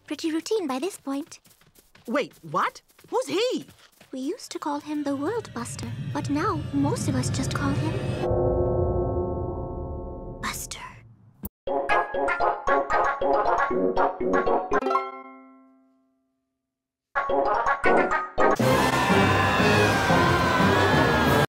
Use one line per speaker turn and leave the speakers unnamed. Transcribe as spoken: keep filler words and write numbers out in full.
Pretty routine by this point.
Wait, what? Who's he?
We used to call him the World Buster, but now most of us just call him Buster.